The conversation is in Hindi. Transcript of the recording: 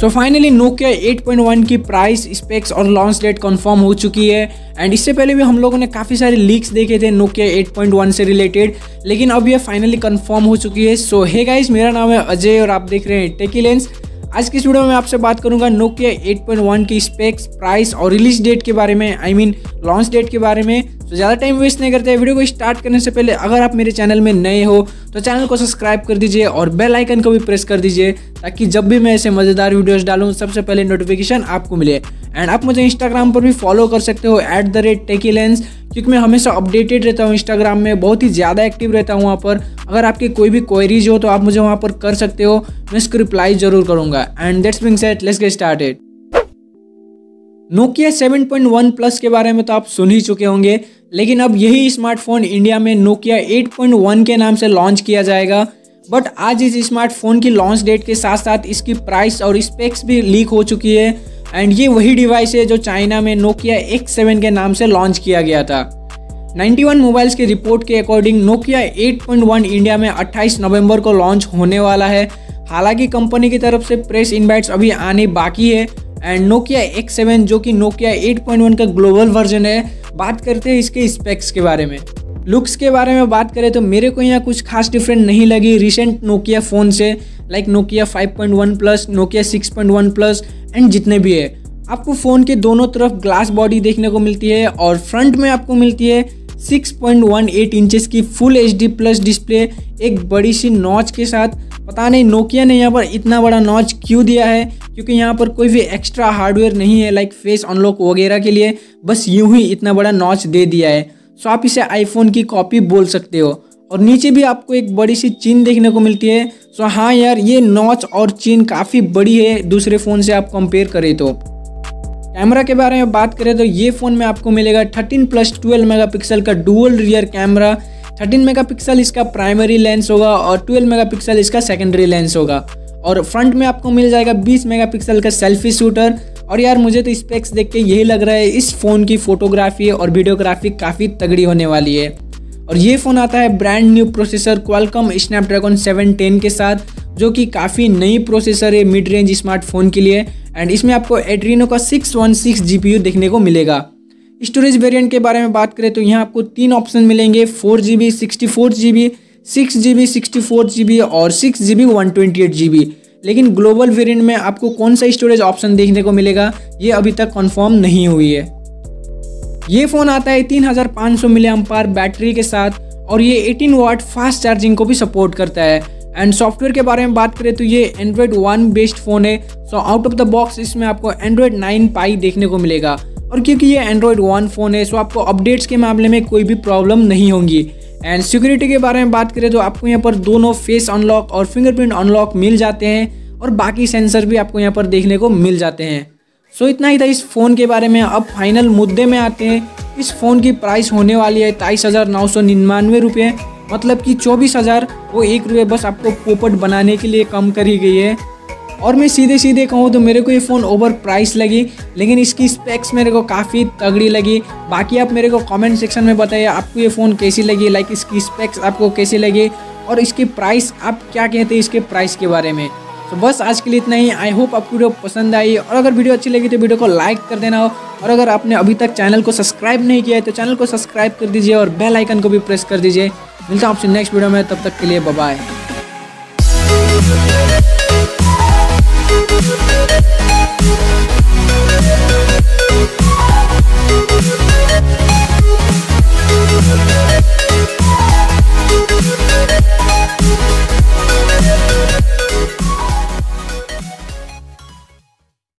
सो फाइनली नोकिया 8.1 की प्राइस, स्पेक्स और लॉन्च डेट कंफर्म हो चुकी है। एंड इससे पहले भी हम लोगों ने काफ़ी सारे लीक्स देखे थे नोकिया 8.1 से रिलेटेड, लेकिन अब ये फाइनली कंफर्म हो चुकी है। सो हे गाइस, मेरा नाम है अजय और आप देख रहे हैं टेकी लेंस। आज की इस वीडियो में आपसे बात करूंगा नोकिया 8.1 की स्पेक्स, प्राइस और रिलीज डेट के बारे में, आई मीन लॉन्च डेट के बारे में। तो ज़्यादा टाइम वेस्ट नहीं करते, वीडियो को स्टार्ट करने से पहले अगर आप मेरे चैनल में नए हो तो चैनल को सब्सक्राइब कर दीजिए और बेल आइकन को भी प्रेस कर दीजिए, ताकि जब भी मैं ऐसे मज़ेदार वीडियोस डालूं सबसे पहले नोटिफिकेशन आपको मिले। एंड आप मुझे इंस्टाग्राम पर भी फॉलो कर सकते हो @techylens, क्योंकि मैं हमेशा अपडेटेड रहता हूँ इंस्टाग्राम में, बहुत ही ज़्यादा एक्टिव रहता हूँ वहाँ पर। अगर आपकी कोई भी क्वेरीज हो तो आप मुझे वहाँ पर कर सकते हो, मैं इसको रिप्लाई जरूर करूँगा। And that's being said, let's get started. Nokia 7.1 plus के बारे में तो आप सुन ही चुके होंगे, लेकिन अब यही स्मार्टफोन इंडिया में नोकिया 8.1 के नाम से लॉन्च किया जाएगा। बट आज इस स्मार्टफोन की लॉन्च डेट के साथ साथ इसकी प्राइस और स्पेक्स भी लीक हो चुकी है। एंड ये वही डिवाइस है जो चाइना में नोकिया X7 के नाम से लॉन्च किया गया था। 91 मोबाइल्स की रिपोर्ट के अकॉर्डिंग नोकिया 8.1 इंडिया में 28 नवंबर को लॉन्च होने वाला है। हालांकि कंपनी की तरफ से प्रेस इनवाइट्स अभी आने बाकी है। एंड नोकिया X7 जो कि नोकिया 8.1 का ग्लोबल वर्जन है, बात करते हैं इसके स्पेक्स के बारे में। लुक्स के बारे में बात करें तो मेरे को यहाँ कुछ खास डिफरेंट नहीं लगी रिसेंट नोकिया फ़ोन से, like Nokia 5.1 plus, Nokia 6.1 plus and जितने भी है। आपको फ़ोन के दोनों तरफ ग्लास बॉडी देखने को मिलती है और फ्रंट में आपको मिलती है 6.18 इंचेस की फुल HD प्लस डिस्प्ले, एक बड़ी सी नॉच के साथ। पता नहीं नोकिया ने यहाँ पर इतना बड़ा नॉच क्यों दिया है, क्योंकि यहाँ पर कोई भी एक्स्ट्रा हार्डवेयर नहीं है लाइक फेस अनलॉक वगैरह के लिए, बस यूं ही इतना बड़ा नॉच दे दिया है। सो आप इसे आईफोन की कॉपी बोल सकते हो। और नीचे भी आपको एक बड़ी सी चीन देखने को मिलती है। सो हाँ यार, ये नॉच और चीन काफ़ी बड़ी है दूसरे फ़ोन से आप कंपेयर करें तो। कैमरा के बारे में बात करें तो ये फ़ोन में आपको मिलेगा 13+12 मेगापिक्सल का डुअल रियर कैमरा। 13 मेगापिक्सल इसका प्राइमरी लेंस होगा और 12 मेगापिक्सल इसका सेकेंडरी लेंस होगा। और फ्रंट में आपको मिल जाएगा 20 मेगापिक्सल का सेल्फी शूटर। और यार मुझे तो स्पेक्स देख के यही लग रहा है इस फ़ोन की फोटोग्राफी और वीडियोग्राफी काफ़ी तगड़ी होने वाली है। और ये फ़ोन आता है brand new processor Qualcomm Snapdragon 710 के साथ, जो कि काफ़ी नई प्रोसेसर है मिड रेंज स्मार्टफोन के लिए। एंड इसमें आपको एड्रीनो का 616 GPU देखने को मिलेगा। स्टोरेज वेरिएंट के बारे में बात करें तो यहाँ आपको 3 ऑप्शन मिलेंगे, 4GB 64GB, 6GB 64GB और 6GB 128GB। लेकिन ग्लोबल वेरिएंट में आपको कौन सा स्टोरेज ऑप्शन देखने को मिलेगा ये अभी तक कंफर्म नहीं हुई है। ये फ़ोन आता है 3500 mAh बैटरी के साथ और ये 18 वाट फास्ट चार्जिंग को भी सपोर्ट करता है। एंड सॉफ्टवेयर के बारे में बात करें तो ये Android 1 बेस्ड फ़ोन है। So out of the box इसमें आपको Android 9 Pie देखने को मिलेगा। और क्योंकि ये Android 1 फ़ोन है, सो आपको अपडेट्स के मामले में कोई भी प्रॉब्लम नहीं होंगी। एंड सिक्योरिटी के बारे में बात करें तो आपको यहाँ पर दोनों फेस अनलॉक और फिंगरप्रिंट अनलॉक मिल जाते हैं और बाकी सेंसर भी आपको यहाँ पर देखने को मिल जाते हैं। सो इतना ही था इस फ़ोन के बारे में। अब फाइनल मुद्दे में आते हैं। इस फ़ोन की प्राइस होने वाली है 23,999 रुपये, मतलब कि 24,000 वो 1 रुपये बस आपको पोपट बनाने के लिए कम करी गई है। और मैं सीधे सीधे कहूँ तो मेरे को ये फ़ोन ओवर प्राइस लगी, लेकिन इसकी स्पेक्स मेरे को काफ़ी तगड़ी लगी। बाकी आप मेरे को कमेंट सेक्शन में बताइए आपको ये फ़ोन कैसी लगी, लाइक इसकी स्पेक्स आपको कैसी लगी और इसकी प्राइस आप क्या कहते हैं इसके प्राइस के बारे में। तो बस आज के लिए इतना ही। आई होप आपको वीडियो पसंद आई, और अगर वीडियो अच्छी लगी तो वीडियो को लाइक कर देना हो, और अगर आपने अभी तक चैनल को सब्सक्राइब नहीं किया है तो चैनल को सब्सक्राइब कर दीजिए और बेल आइकन को भी प्रेस कर दीजिए। मिलता हूँ आपसे नेक्स्ट वीडियो में, तब तक के लिए बाय बाय।